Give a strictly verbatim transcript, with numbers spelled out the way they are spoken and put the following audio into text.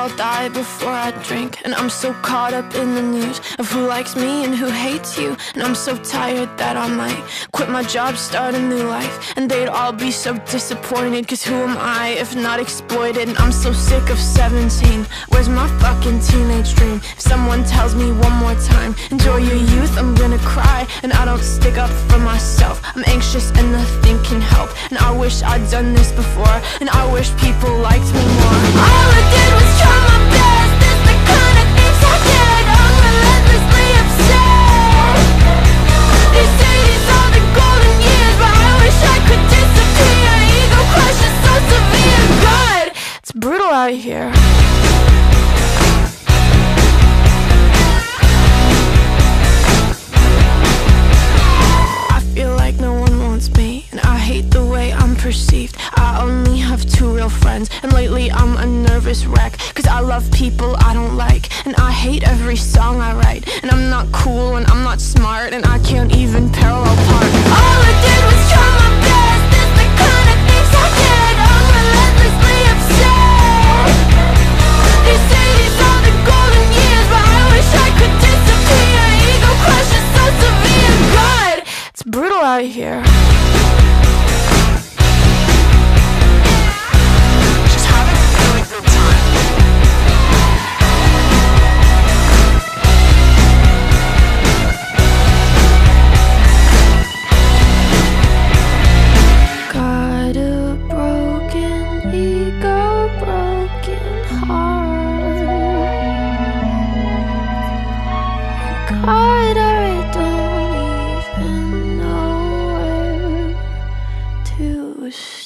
I'll die before I drink. And I'm so caught up in the news of who likes me and who hates you. And I'm so tired that I might quit my job, start a new life. And they'd all be so disappointed, cause who am I if not exploited? And I'm so sick of seventeen. Where's my fucking teenage dream? If someone tells me one more time, enjoy your youth, I'm gonna cry. And I don't stick up for myself. I'm anxious and nothing can help. And I wish I'd done this before. And I wish people liked me more. All I did was try my best. It's the kind of things I did. Unrelentlessly upset. They say these are the golden years, but I wish I could disappear. Ego crush is so severe. God, it's brutal out here. Perceived. I only have two real friends, and lately I'm a nervous wreck, cause I love people I don't like, and I hate every song I write. And I'm not cool and I'm not smart, and I can't even parallel park. All I did was try my best. It's the kind of things I did. Unrelentlessly upset. They say these are the golden years, but I wish I could disappear. Ego crush is so severe. God, it's brutal out here. God, I don't even know where to start.